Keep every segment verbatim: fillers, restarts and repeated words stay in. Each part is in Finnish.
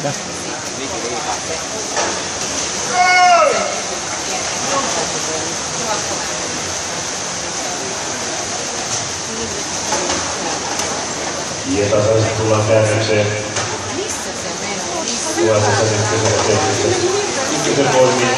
Mitä? Ja tasaisesti tullaan käännökseen. Tuossa se nyt kyseessä ykkösen voimiin.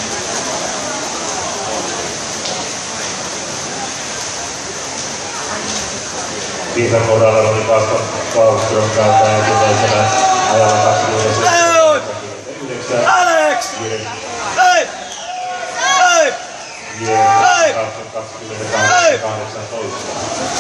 Viikan kohdalla oli Kallström kautta ensimmäisenä ajalla kaksikymmentäyhdeksän. Alex! Hei! Hei! Hei! kaksikymmentäkahdeksantoista.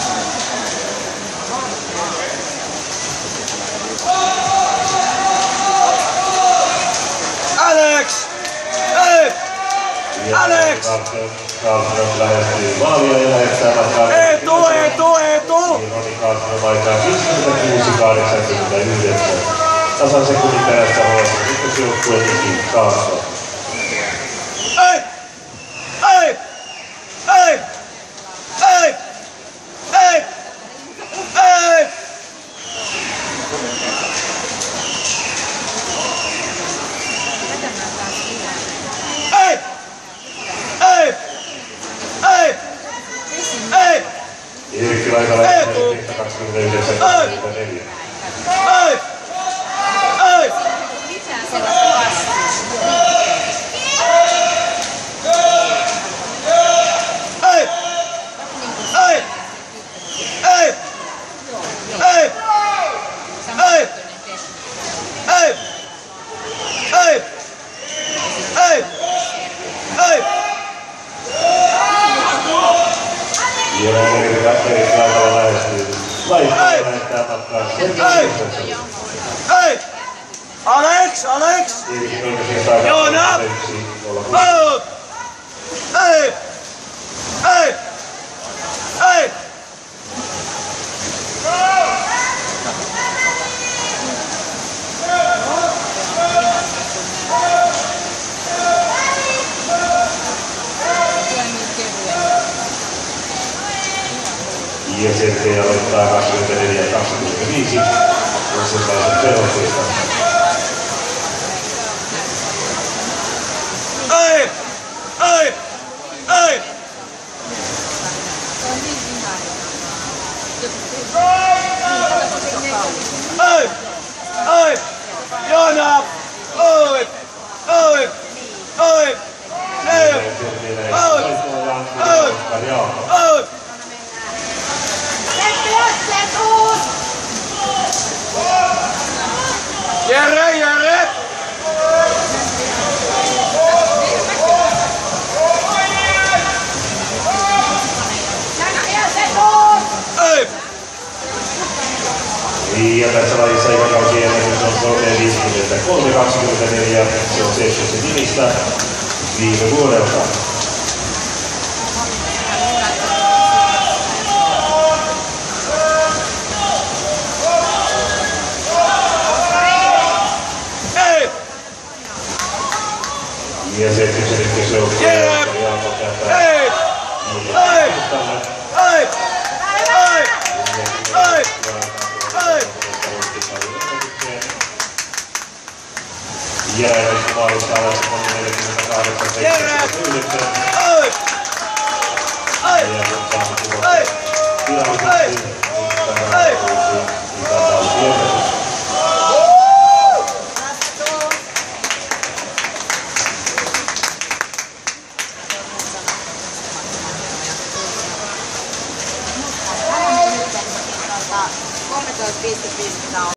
Alex! Hei! Alex! Kallström lähestyy maalia ja lähettää matkaan. Eetu, Eetu, Eetu! Roni Kallström aikaa viisikymmentäkuusi kahdeksankymmentäyhdeksän. Tasan sekunnin perässä H S ykkösjoukkueen Niki Kallström. Hei! Hei! Hei! Hei! Hei! Hei! Hei! Hei! Hei! Hei! Erkki Laita lähtee kaksikymmentäyhdeksän kaksikymmentäneljä. Hei! Hei! Hei! Hei! Hei! Hei! Hei! Hei! Hei! Hei! Hei! Vielä Erkki Laitala lähestyy. Laitala lähettää matkaan. Hei! Hei! Alex! Alex! Joona! Oh! Hei! Hei! Hei! I S T aloittaa kaksikymmentäneljä kaksikymmentäviisi. Ensimmäiset pelotteista. Hei! Hei! Hei! Hei! Hei! Joona! Oi! Oi! Oi! Hei! Oi! Oi! Oi! Jere! Jere! Hei! Ja tässä lajissa ikäkausi ennätys on kolme viisikymmentäkolme kaksikymmentäneljä. Se on Sessionsin nimistä viime vuodelta. Hei! Ja Sessionsin ykkösjoukkueen Jaakko kääntää. Hei! Hei! Hei! Hei! Hei! Hei! Jere maalissa alassa kolmekymmentäkahdeksan seitsemänkymmentäyhdeksän. Hei! Hei! Ja ottaa tulosta Hei! virallisesti. Hei! Itäkausi ennätys. kolmetoista pilkku viisi